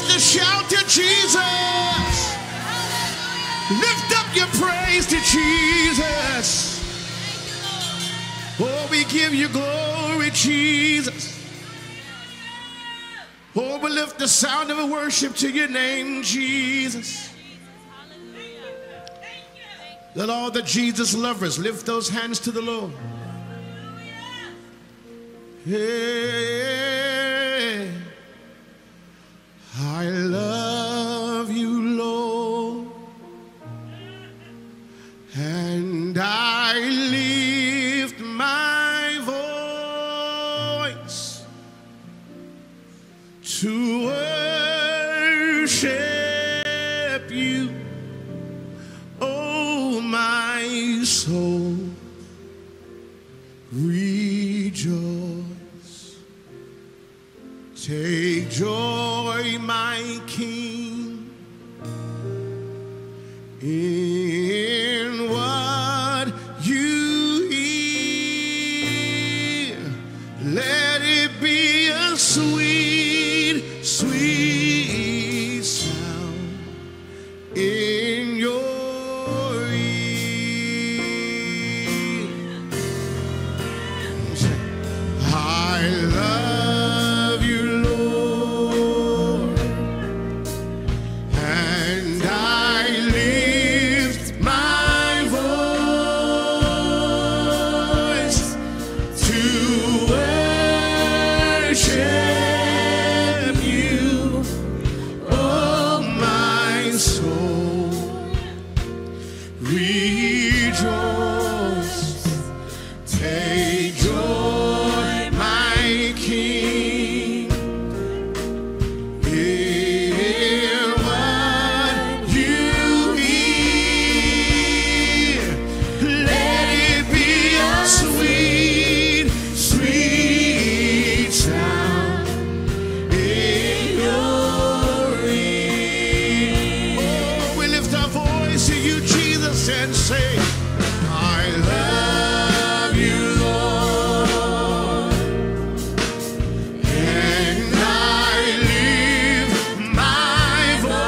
to shout to Jesus. Lift up your praise to Jesus. Oh, we give you glory, Jesus. Oh, we lift the sound of a worship to your name, Jesus. Let all the Jesus lovers lift those hands to the Lord. Hey, I love you, Lord, and I lift my voice to worship you, oh my soul, rejoice. Take joy, my King, in what you hear. Let it be a sweet, sweet sound in your ear. I love you, Lord, and I lift my voice to worship you, oh my soul, rejoice. Take joy, my King, in what you hear. Let it be a sweet, sweet sound in your ear. Oh, we lift our voice to you, Jesus, and say, I love you, Lord, and I lift my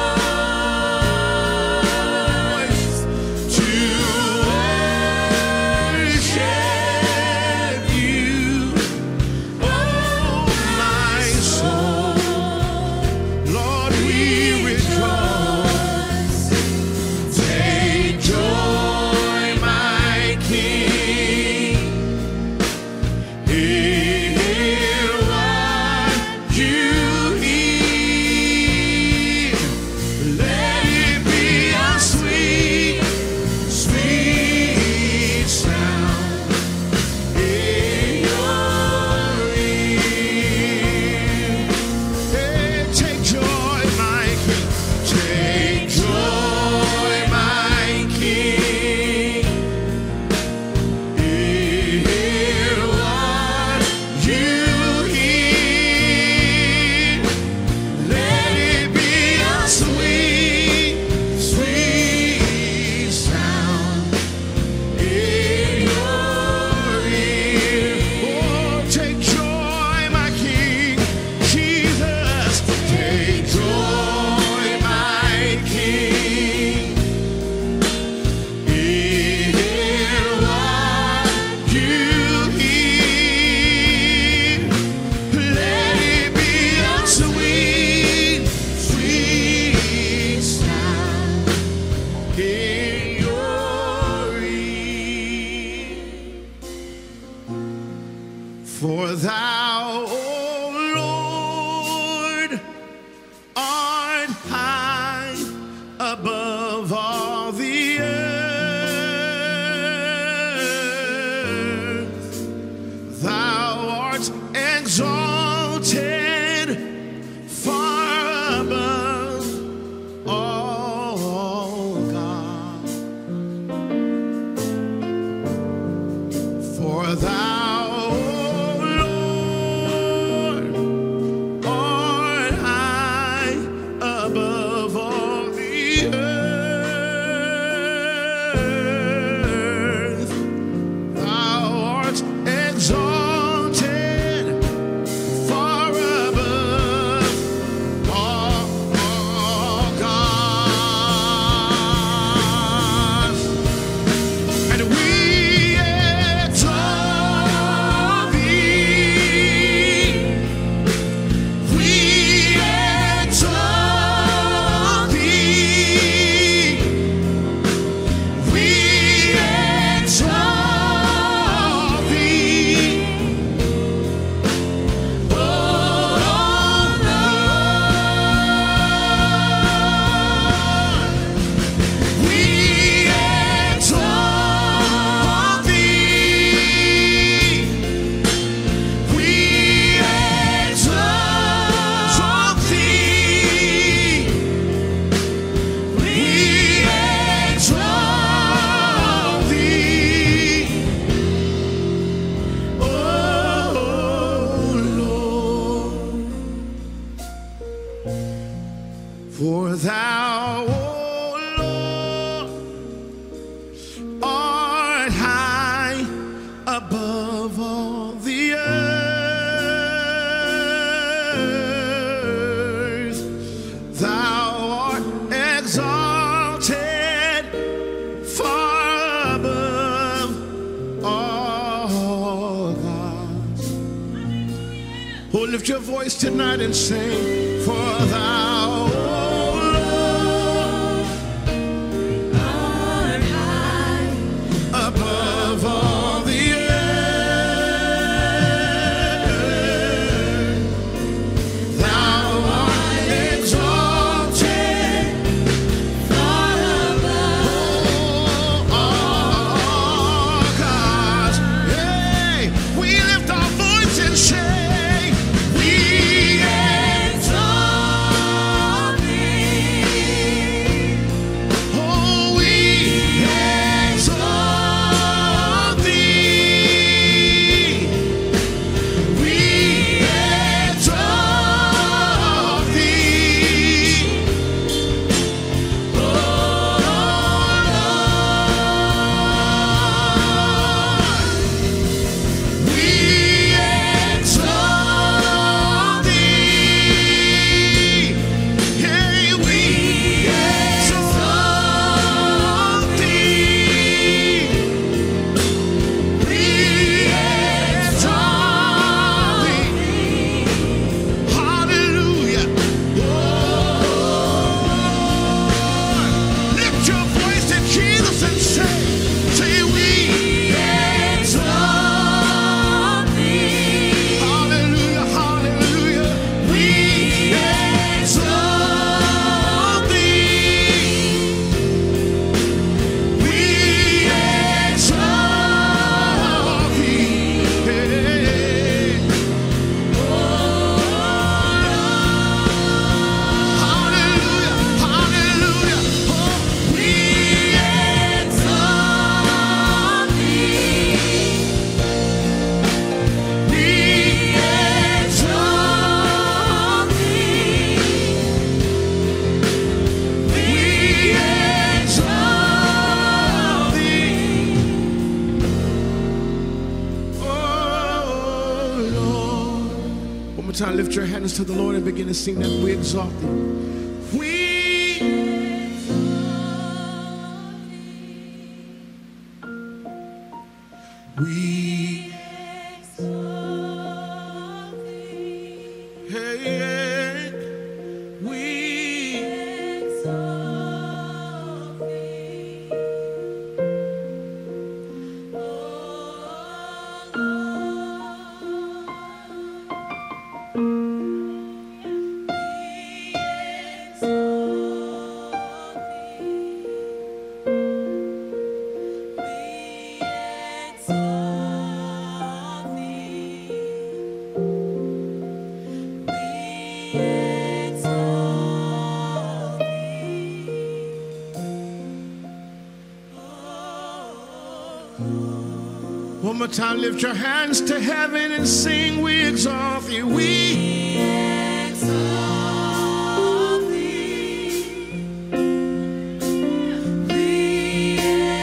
voice to worship you, oh my soul. Lord, we rejoice. Take joy, my King, in what you hear. Let it be a sweet, sweet sound in your ear. Hey, take joy, my King. Take joy, my King, in what you hear. Let it be a sweet, sweet sound in your ear. Oh, take joy, my King, Jesus. Take joy, my King, in what you hear. Let it be a sweet, sweet sound in your ear. For thou, O Lord, art high above all the earth. Thou art exalted far above all, God. For thou, O Lord, art high above all the earth. Thou art exalted far For thou, O Lord, art high above all the earth. Thou art exalted far above all gods. Oh, lift your voice tonight and sing, for thou, time, lift your hands to the Lord and begin to sing that we exalt thee. We exalt thee. We exalt thee. Hey, hey. We exalt thee. Oh, Lord. One more time, lift your hands to heaven and sing, we exalt thee. We exalt thee. We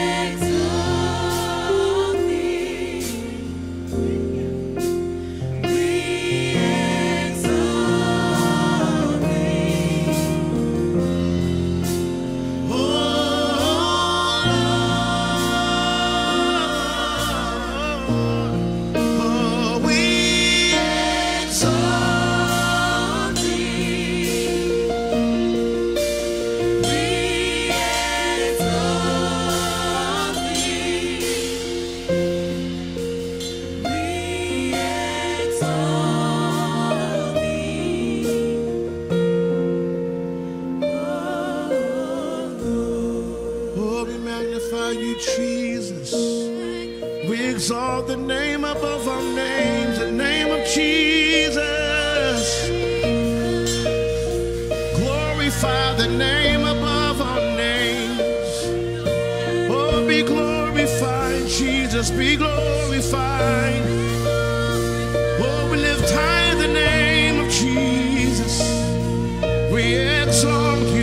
exalt thee. We exalt thee. Oh, you, Jesus. We exalt the name above all names, the name of Jesus. Glorify the name above all names. Oh, be glorified, Jesus, be glorified. Oh, we lift high the name of Jesus. We exalt you.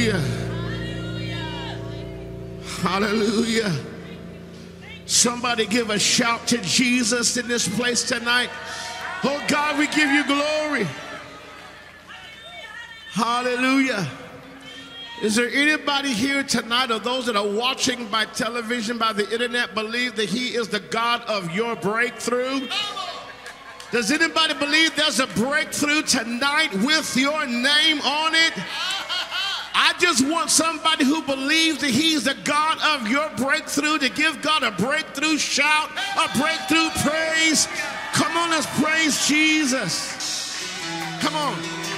Hallelujah. Hallelujah. Somebody give a shout to Jesus in this place tonight. Oh God, we give you glory. Hallelujah. Is there anybody here tonight, or those that are watching by television, by the internet, believe that he is the God of your breakthrough? Does anybody believe there's a breakthrough tonight with your name on it? I just want somebody who believes that he's the God of your breakthrough to give God a breakthrough shout, a breakthrough praise. Come on, let's praise Jesus. Come on.